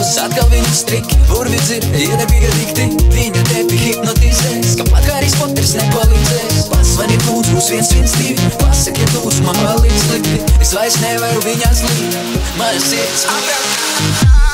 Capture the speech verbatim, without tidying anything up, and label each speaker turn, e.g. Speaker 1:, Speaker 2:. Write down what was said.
Speaker 1: sapņos atkal viņas triki. Burvis ir iedarbīga dikti, viņa tevi hipnotizēs. Kāpat Harijs Poters nepalīdzēs. Pasvani lūdzu, būs viens, viens, divi. Pasaki, ja lūdzu, man palīdz slikti. Es vairs nevaru viņās līdz. Mana sirds aprāk.